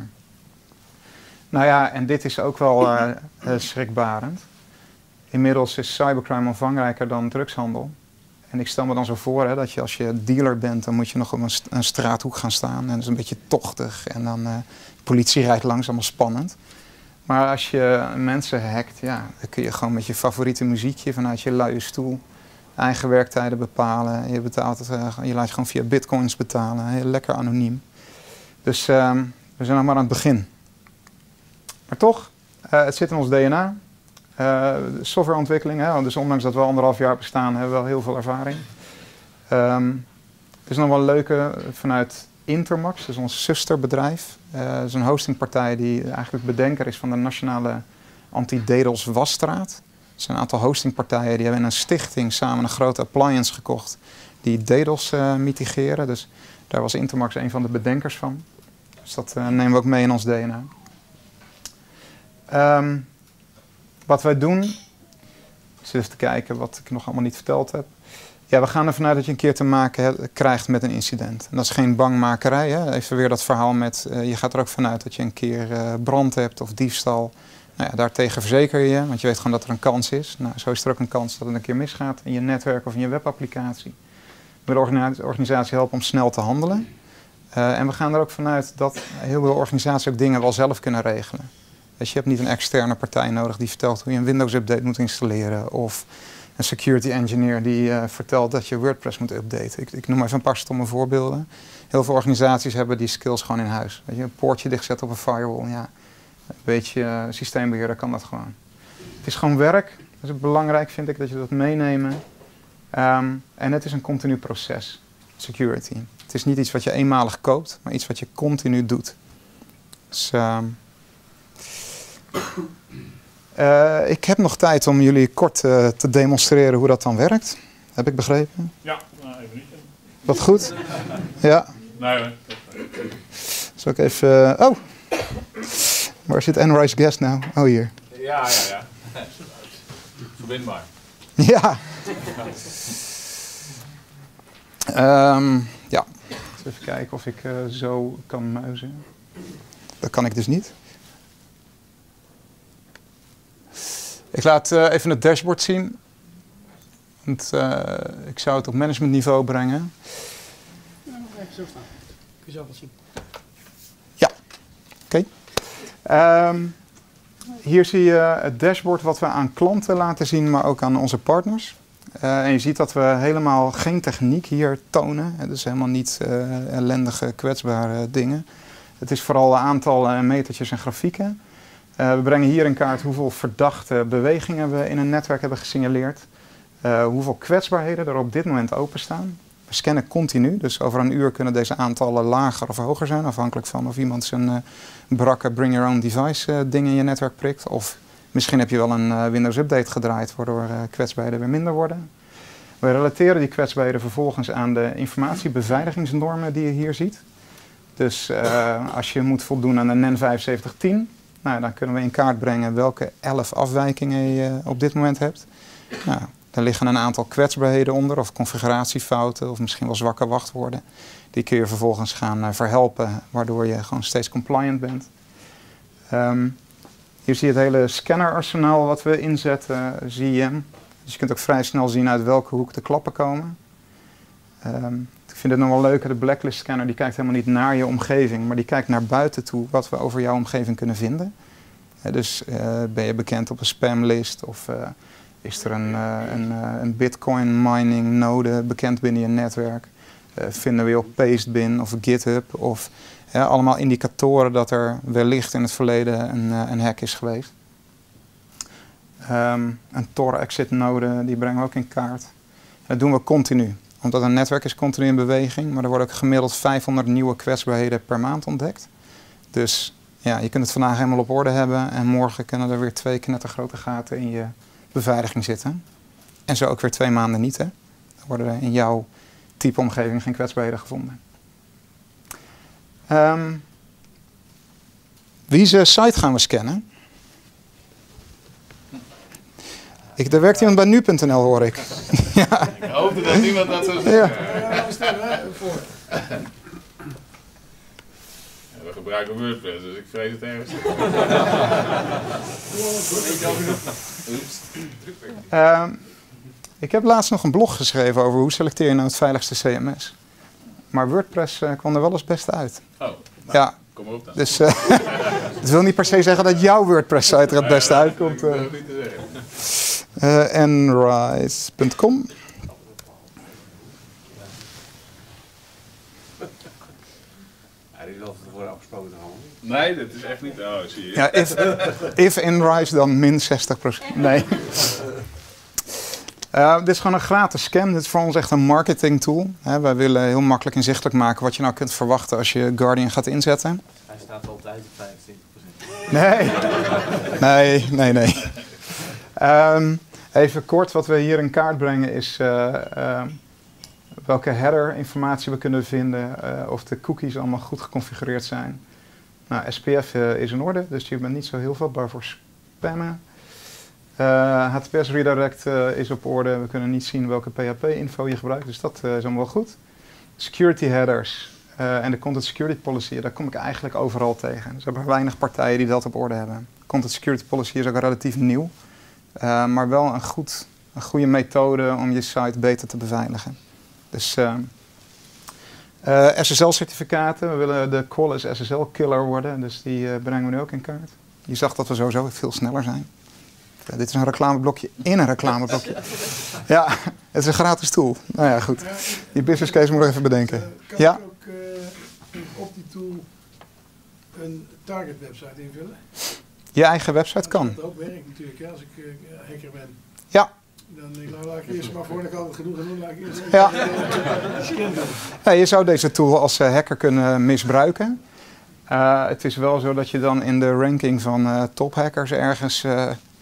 Nou ja, en dit is ook wel schrikbarend. Inmiddels is cybercrime omvangrijker dan drugshandel. En ik stel me dan zo voor dat je als je dealer bent, dan moet je nog op een straathoek gaan staan. En dat is een beetje tochtig. En dan de politie rijdt langs, allemaal spannend. Maar als je mensen hackt, ja, dan kun je gewoon met je favoriete muziekje vanuit je luie stoel eigen werktijden bepalen. Je laat je gewoon via bitcoins betalen. Heel lekker anoniem. Dus we zijn nog maar aan het begin. Maar toch, het zit in ons DNA. Softwareontwikkeling, hè? Dus ondanks dat we 1,5 jaar bestaan, hebben we wel heel veel ervaring. Het is nog wel een leuke vanuit Intermax, dat is ons zusterbedrijf. Dat is een hostingpartij die eigenlijk bedenker is van de nationale anti-DDoS wasstraat. Er zijn een aantal hostingpartijen die hebben in een stichting samen een grote appliance gekocht die DDoS mitigeren. Dus daar was Intermax een van de bedenkers van. Dus dat nemen we ook mee in ons DNA. Wat wij doen, ik zit even te kijken wat ik nog allemaal niet verteld heb. Ja, we gaan ervan uit dat je een keer te maken krijgt met een incident. En dat is geen bangmakerij. Hè? Even weer dat verhaal met, je gaat er ook vanuit dat je een keer brand hebt of diefstal. Nou ja, daartegen verzeker je, want je weet gewoon dat er een kans is. Nou, zo is er ook een kans dat het een keer misgaat in je netwerk of in je webapplicatie. We willen de organisatie helpen om snel te handelen. En we gaan er ook vanuit dat heel veel organisaties ook dingen wel zelf kunnen regelen. Dus je hebt niet een externe partij nodig die vertelt hoe je een Windows-update moet installeren. Of een security engineer die vertelt dat je WordPress moet updaten. Ik noem even een paar stomme voorbeelden. Heel veel organisaties hebben die skills gewoon in huis. Weet je, een poortje dichtzetten op een firewall. Ja, een beetje systeembeheerder kan dat gewoon. Het is gewoon werk. Dat is belangrijk, vind ik, dat je dat meenemen. En het is een continu proces. Security. Het is niet iets wat je eenmalig koopt, maar iets wat je continu doet. Dus, Ik heb nog tijd om jullie kort te demonstreren hoe dat dan werkt. Heb ik begrepen? Ja, nou even niet. Wat goed? Ja. Nee hoor. Zal ik even... oh! Waar zit Enrise Guest nou? Oh, hier. Ja. Verbindbaar. Ja. Ja. Even kijken of ik zo kan muizen. Dat kan ik dus niet. Ik laat even het dashboard zien. Want, ik zou het op managementniveau brengen. Ja, nog even zo staan. Kun je zelf wat zien. Ja, oké. Hier zie je het dashboard wat we aan klanten laten zien, maar ook aan onze partners. En je ziet dat we helemaal geen techniek hier tonen. Het is helemaal niet ellendige, kwetsbare dingen. Het is vooral een aantal metertjes en grafieken. We brengen hier in kaart hoeveel verdachte bewegingen we in een netwerk hebben gesignaleerd. Hoeveel kwetsbaarheden er op dit moment openstaan. We scannen continu, dus over een uur kunnen deze aantallen lager of hoger zijn. Afhankelijk van of iemand zijn brakke bring your own device ding in je netwerk prikt. Of misschien heb je wel een Windows update gedraaid waardoor kwetsbaarheden weer minder worden. We relateren die kwetsbaarheden vervolgens aan de informatiebeveiligingsnormen die je hier ziet. Dus als je moet voldoen aan de NEN 7510, nou, dan kunnen we in kaart brengen welke 11 afwijkingen je op dit moment hebt. Nou, er liggen een aantal kwetsbaarheden onder, of configuratiefouten, of misschien wel zwakke wachtwoorden. Die kun je vervolgens gaan verhelpen, waardoor je gewoon steeds compliant bent. Hier zie je het hele scannerarsenaal wat we inzetten, zie je. Dus je kunt ook vrij snel zien uit welke hoek de klappen komen. Ik vind het nog wel leuk, de blacklist scanner die kijkt helemaal niet naar je omgeving, maar die kijkt naar buiten toe wat we over jouw omgeving kunnen vinden. Dus ben je bekend op een spamlist of is er een bitcoin mining node bekend binnen je netwerk? Vinden we je op Pastebin of GitHub of allemaal indicatoren dat er wellicht in het verleden een hack is geweest. Een Tor exit node, die brengen we ook in kaart. Dat doen we continu. Omdat een netwerk is continu in beweging, maar er worden ook gemiddeld 500 nieuwe kwetsbaarheden per maand ontdekt. Dus ja, je kunt het vandaag helemaal op orde hebben en morgen kunnen er weer 2 knettergrote gaten in je beveiliging zitten. En zo ook weer 2 maanden niet, hè. Dan worden er in jouw type omgeving geen kwetsbaarheden gevonden. Wie's site gaan we scannen? Er werkt iemand bij nu.nl, hoor ik. Ja. Ik hoopte dat niemand dat zou zeggen. Ja, we gebruiken WordPress, dus ik vrees het ergens. Ik heb laatst nog een blog geschreven over hoe selecteer je nou het veiligste CMS. Maar WordPress kwam er wel eens best uit. Oh, nou, ja. Kom maar op dan. Dus het wil niet per se zeggen dat jouw WordPress-site er het beste uitkomt. Dat hoef ik niet te zeggen. Enrise.com. Ja, die is al van tevoren afgesproken te houden. Nee, dat is echt niet. Oh, zie je. Ja, if Enrise dan min 60%. Nee. Dit is gewoon een gratis scan. Dit is voor ons echt een marketing tool. Wij willen heel makkelijk inzichtelijk maken wat je nou kunt verwachten als je Guardian gaat inzetten. Hij staat altijd op 25%. Nee. Even kort, wat we hier in kaart brengen is welke header informatie we kunnen vinden. Of de cookies allemaal goed geconfigureerd zijn. Nou, SPF is in orde, dus je bent niet zo heel vatbaar voor spammen. HTTPS redirect is op orde. We kunnen niet zien welke PHP-info je gebruikt, dus dat is allemaal wel goed. Security headers en de content security policy, daar kom ik eigenlijk overal tegen. Dus er zijn weinig partijen die dat op orde hebben. Content security policy is ook relatief nieuw, maar wel een goede methode om je site beter te beveiligen. Dus SSL-certificaten, we willen de Qualys SSL-killer worden, dus die brengen we nu ook in kaart. Je zag dat we sowieso veel sneller zijn. Ja, dit is een reclameblokje in een reclameblokje. Ja, het is een gratis tool. Nou ja, goed. Die business case moet ik even bedenken. Kan Ja? ik ook op die tool een target website invullen? Je eigen website kan. Dat ook werkt natuurlijk, ja, als ik hacker ben. Ja. Dan denk ik, nou laat ik eerst maar voordat ik altijd genoeg doen, laat ik eerst Ja. scan doen. Ja, je zou deze tool als hacker kunnen misbruiken. Het is wel zo dat je dan in de ranking van tophackers ergens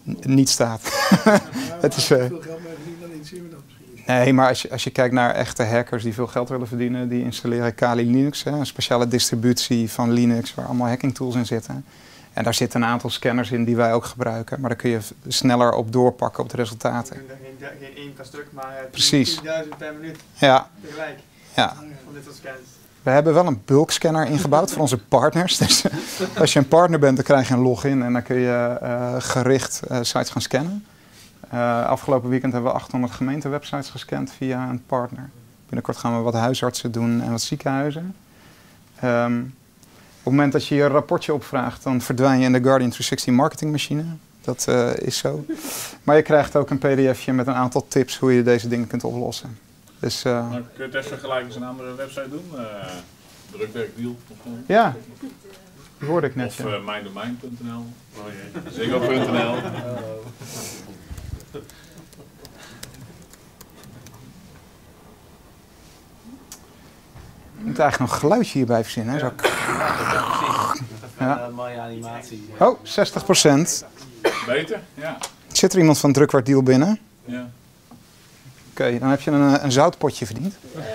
niet staat. Het is, veel geld mee verdienen, dan zien we dat misschien. Nee, maar als je kijkt naar echte hackers die veel geld willen verdienen, die installeren Kali Linux, een speciale distributie van Linux waar allemaal hacking tools in zitten. En daar zitten een aantal scanners in die wij ook gebruiken, maar daar kun je sneller op doorpakken op de resultaten. Geen één per stuk, maar Precies. 10.000 per minuut Ja. tegelijk Ja. van dit soort scans. We hebben wel een bulkscanner ingebouwd voor onze partners. Dus als je een partner bent, dan krijg je een login en dan kun je gericht sites gaan scannen. Afgelopen weekend hebben we 800 gemeentewebsites gescand via een partner. Binnenkort gaan we wat huisartsen doen en wat ziekenhuizen. Op het moment dat je je rapportje opvraagt, dan verdwijn je in de Guardian 360 marketingmachine. Dat is zo. Maar je krijgt ook een pdfje met een aantal tips hoe je deze dingen kunt oplossen. Dus, Maar kun je het even vergelijken met een andere website doen? Drukwerkdeal of zo? Ja, dat hoorde ik net. Of Ja. mijndomein.nl, Ziggo.nl. Je moet eigenlijk nog een geluidje hierbij verzinnen. Hè? Zo. Ja. Een mooie animatie. Oh, 60%. Beter? Ja. Zit er iemand van Drukwerkdeal binnen? Ja. Oké, dan heb je een zoutpotje verdiend.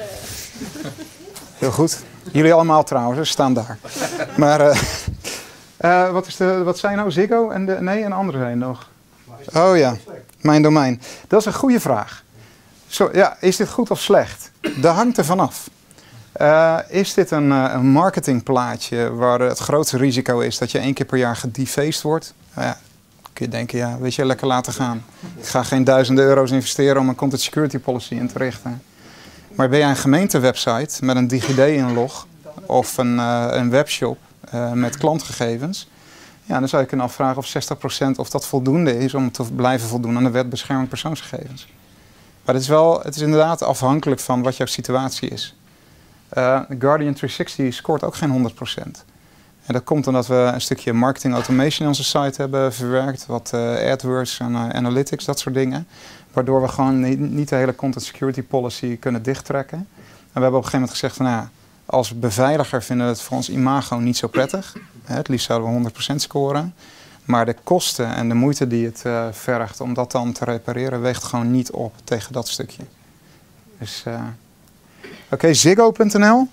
Heel goed. Jullie allemaal trouwens, ze staan daar. Maar wat zijn nou Ziggo en een andere zijn nog? Oh ja, mijn domein. Dat is een goede vraag. Zo, ja, is dit goed of slecht? Dat hangt er vanaf. Is dit een marketingplaatje waar het grootste risico is dat je 1 keer per jaar gedefaced wordt? Nou ja, kun je denken, ja, weet je, lekker laten gaan. Ik ga geen duizenden euro's investeren om een content security policy in te richten. Maar ben jij een gemeentewebsite met een DigiD-inlog of een webshop met klantgegevens, ja, dan zou je kunnen afvragen of 60% of dat voldoende is om te blijven voldoen aan de wet bescherming persoonsgegevens. Maar het is inderdaad afhankelijk van wat jouw situatie is. Guardian 360 scoort ook geen 100%. En dat komt omdat we een stukje marketing automation in onze site hebben verwerkt. Wat AdWords en analytics, dat soort dingen. Waardoor we gewoon niet de hele content security policy kunnen dichttrekken. En we hebben op een gegeven moment gezegd van ja, als beveiliger vinden we het voor ons imago niet zo prettig. Het liefst zouden we 100% scoren. Maar de kosten en de moeite die het vergt om dat dan te repareren weegt gewoon niet op tegen dat stukje. Dus oké, Ziggo.nl.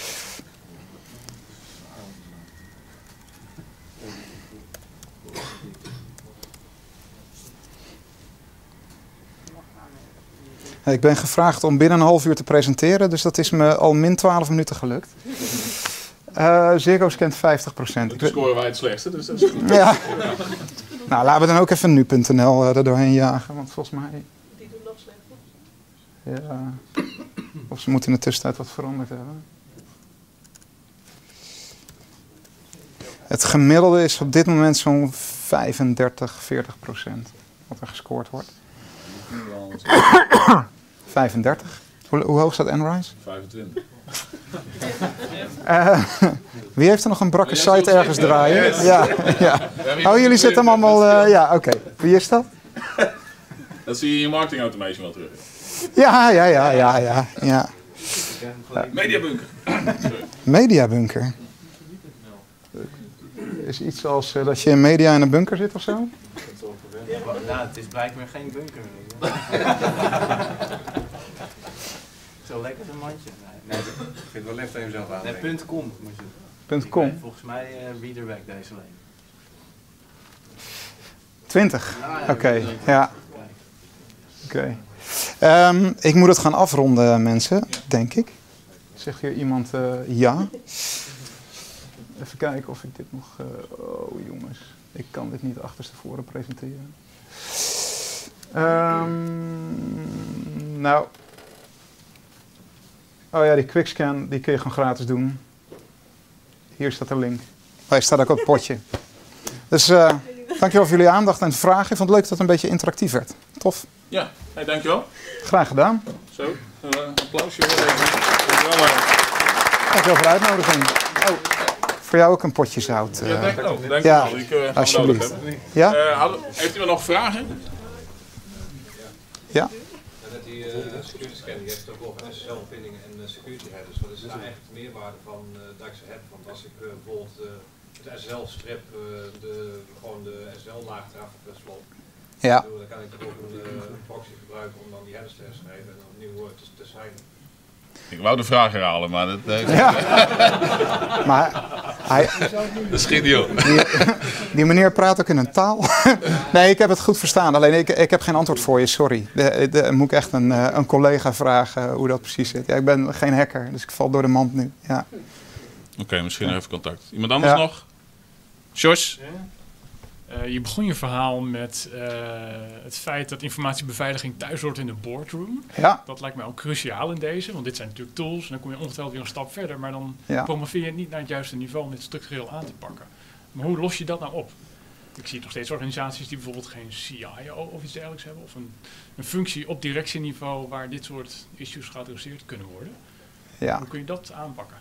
Ik ben gevraagd om binnen een half uur te presenteren, dus dat is me al min 12 minuten gelukt. Ziggo scant 50%. Dan scoren wij het slechtste, dus dat is goed. Ja. Nou, laten we dan ook even nu.nl er doorheen jagen, want volgens mij... Die doen nog slechter. Ja. Of ze moeten in de tussentijd wat veranderd hebben. Het gemiddelde is op dit moment zo'n 35-40% wat er gescoord wordt. 35. Hoe hoog staat Enrise? 25. Wie heeft er nog een brakke site ergens draaien? Ja, ja. Oh, jullie zitten hem allemaal... ja, oké. Wie is dat? Dat zie je in je marketing automation wel terug. Ja. Mediabunker. Mediabunker. Is iets als dat je in media in een bunker zit of zo? Nou, het is blijkbaar geen bunker meer. Zo lekker een mandje. Nee, Ik vind het wel lef dat je hem zelf aan. nee, .com moet je. .com. Volgens mij readerwerkt deze alleen. 20. Ah, ja, Oké, dat is ja. Oké. Ik moet het gaan afronden, mensen, denk ik. Zegt hier iemand ja? Even kijken of ik dit nog... oh jongens, ik kan dit niet achterstevoren presenteren. Nou... Oh ja, die quickscan, die kun je gewoon gratis doen. Hier staat de link. Hij staat ook op het potje. Dus dankjewel voor jullie aandacht en vragen. Ik vond het leuk dat het een beetje interactief werd. Tof. Ja, hey, dankjewel. Graag gedaan. Zo, applausje. Dankjewel. Dankjewel voor de uitnodiging. Oh, voor jou ook een potje zout. Ja, dankjewel. Ja, Die gaan we alsjeblieft. nodig hebben. Ja? Heeft iemand nog vragen? Ja? Met die security scan, die heeft ook over SSL-verbindingen en security headers. Wat is nou echt de meerwaarde van dat ik ze heb? Want als ik bijvoorbeeld de SSL-strip, gewoon de SSL-laag eraf sloop, Ja. Dan kan ik toch ook een proxy gebruiken om dan die headers te herschrijven en dan opnieuw te signen. Ik wou de vraag herhalen, maar dat... Ja. Maar dat schiet niet op. Die meneer praat ook in een taal. Nee, ik heb het goed verstaan. Alleen ik heb geen antwoord voor je, sorry. Moet ik echt een collega vragen hoe dat precies zit. Ja, ik ben geen hacker, dus ik val door de mand nu. Ja. Oké, misschien nog even contact. Iemand anders nog? Jos? Je begon je verhaal met het feit dat informatiebeveiliging thuis hoort in de boardroom. Ja. Dat lijkt mij ook cruciaal in deze, want dit zijn natuurlijk tools en dan kom je ongetwijfeld weer een stap verder. Maar dan promoveer je het niet naar het juiste niveau om dit structureel aan te pakken. Maar hoe los je dat nou op? Ik zie nog steeds organisaties die bijvoorbeeld geen CIO of iets dergelijks hebben. Of een functie op directieniveau waar dit soort issues geadresseerd kunnen worden. Ja. Hoe kun je dat aanpakken?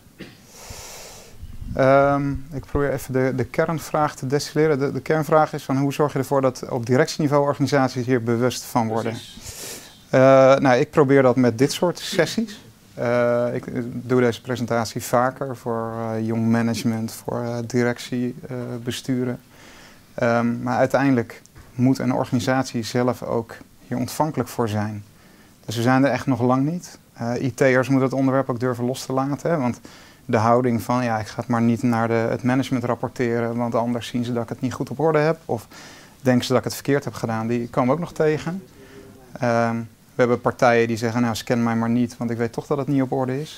Ik probeer even de kernvraag te destilleren. De kernvraag is van hoe zorg je ervoor dat op directieniveau organisaties hier bewust van worden? Ik probeer dat met dit soort sessies. Ik doe deze presentatie vaker voor jong management, voor directiebesturen. Maar uiteindelijk moet een organisatie zelf ook hier ontvankelijk voor zijn. Dus we zijn er echt nog lang niet. IT'ers moeten het onderwerp ook durven los te laten. Hè? Want de houding van, ik ga het maar niet naar het management rapporteren, want anders zien ze dat ik het niet goed op orde heb. Of denken ze dat ik het verkeerd heb gedaan. Die komen we ook nog tegen. We hebben partijen die zeggen, scan mij maar niet, want ik weet toch dat het niet op orde is.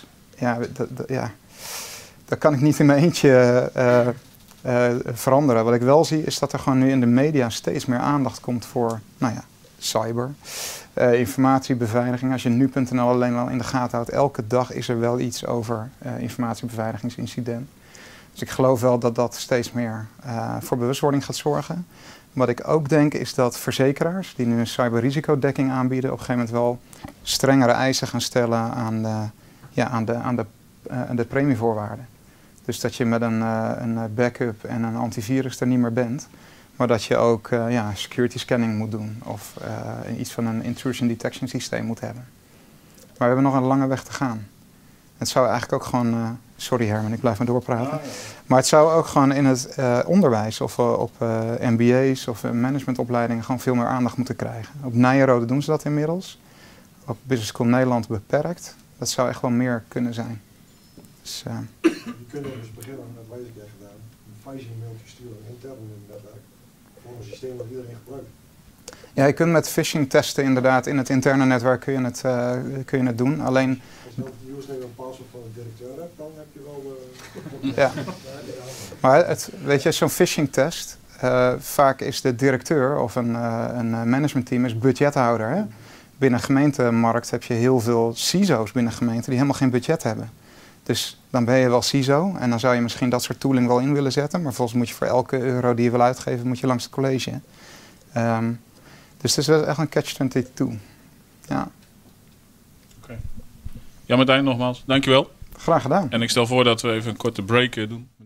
Dat kan ik niet in mijn eentje veranderen. Wat ik wel zie, is dat er gewoon nu in de media steeds meer aandacht komt voor, cyber. Informatiebeveiliging. Als je nu.nl alleen al in de gaten houdt, elke dag is er wel iets over informatiebeveiligingsincident. Dus ik geloof wel dat dat steeds meer voor bewustwording gaat zorgen. Wat ik ook denk is dat verzekeraars die nu een cyberrisicodekking aanbieden, op een gegeven moment wel strengere eisen gaan stellen aan de premievoorwaarden. Dus dat je met een backup en een antivirus er niet meer bent. Maar dat je ook security scanning moet doen of iets van een intrusion detection systeem moet hebben. Maar we hebben nog een lange weg te gaan. Het zou eigenlijk ook gewoon, sorry Herman, ik blijf maar doorpraten. Maar het zou ook gewoon in het onderwijs of op MBA's of managementopleidingen gewoon veel meer aandacht moeten krijgen. Op Nijrode doen ze dat inmiddels. Op Business School Nederland beperkt. Dat zou echt wel meer kunnen zijn. Dus, je kunt er dus beginnen, dat weet ik echt gedaan, een phishing mailtje sturen intern in het netwerk. Voor een systeem dat iedereen gebruikt. Ja, je kunt met phishing testen inderdaad in het interne netwerk kun je het doen. Alleen... Als je dan de username en password van de directeur hebt, dan heb je wel... Ja. Maar weet je, zo'n phishing test, vaak is de directeur of een managementteam is budgethouder. Hè? Binnen een gemeentemarkt heb je heel veel CISO's binnen gemeenten die helemaal geen budget hebben. Dus dan ben je wel CISO en dan zou je misschien dat soort tooling wel in willen zetten. Maar volgens moet je voor elke euro die je wil uitgeven, moet je langs het college. Dus het is wel echt een catch-22. Ja. Oké. Ja, Martijn, nogmaals, dankjewel. Graag gedaan. En ik stel voor dat we even een korte break doen.